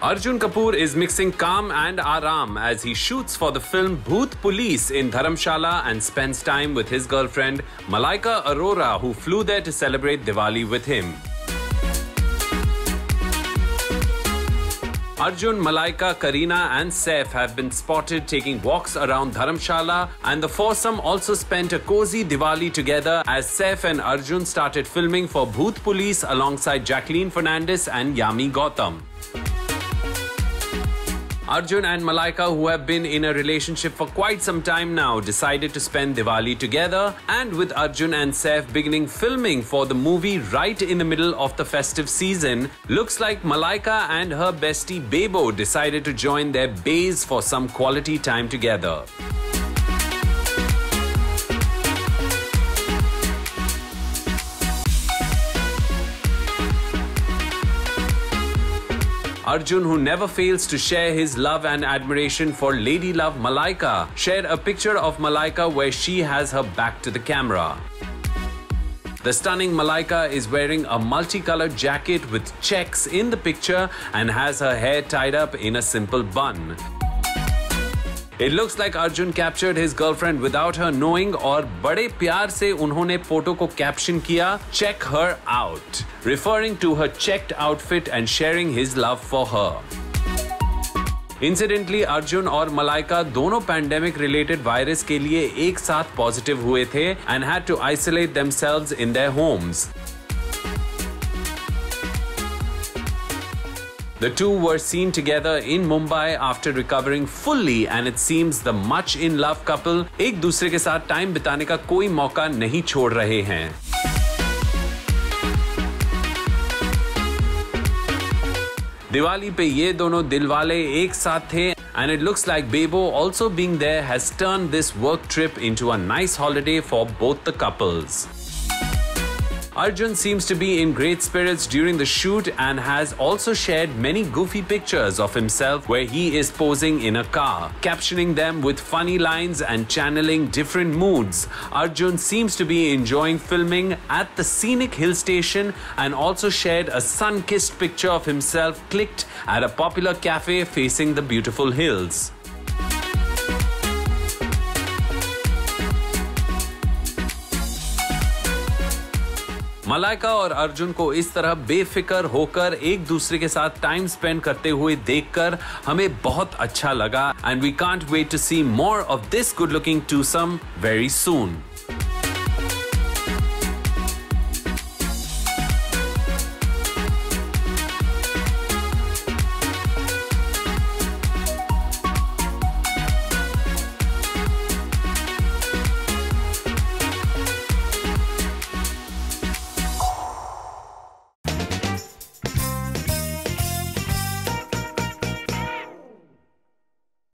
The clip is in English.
Arjun Kapoor is mixing calm and aaram as he shoots for the film Bhoot Police in Dharamshala and spends time with his girlfriend Malaika Arora, who flew there to celebrate Diwali with him. Arjun, Malaika, Kareena and Saif have been spotted taking walks around Dharamshala, and the foursome also spent a cozy Diwali together as Saif and Arjun started filming for Bhoot Police alongside Jacqueline Fernandez and Yami Gautam. Arjun and Malaika, who have been in a relationship for quite some time now, decided to spend Diwali together, and with Arjun and Saif beginning filming for the movie right in the middle of the festive season, looks like Malaika and her bestie Bebo decided to join their bays for some quality time together. Arjun, who never fails to share his love and admiration for Lady Love Malaika, shared a picture of Malaika where she has her back to the camera. The stunning Malaika is wearing a multicolored jacket with checks in the picture and has her hair tied up in a simple bun. It looks like Arjun captured his girlfriend without her knowing और बड़े प्यार से उन्होंने photo को caption किया "Check her out", referring to her checked outfit and sharing his love for her. Incidentally, Arjun और Malaika दोनों pandemic related virus के लिए एक साथ पॉजिटिव हुए थे and had to isolate themselves in their homes. The two were seen together in Mumbai after recovering fully, and it seems the much in love couple एक दूसरे के साथ टाइम बिताने का कोई मौका नहीं छोड़ रहे हैं. दिवाली पे ये दोनों दिलवाले एक साथ थे, and it looks like Bebo also being there has turned this work trip into a nice holiday for both the couples. Arjun seems to be in great spirits during the shoot and has also shared many goofy pictures of himself where he is posing in a car, captioning them with funny lines and channeling different moods. Arjun seems to be enjoying filming at the scenic hill station and also shared a sun-kissed picture of himself clicked at a popular cafe facing the beautiful hills. Malaika और अर्जुन को इस तरह बेफिक्र होकर एक दूसरे के साथ टाइम स्पेंड करते हुए देखकर हमें बहुत अच्छा लगा, and we can't wait to see more of this good looking twosome very soon.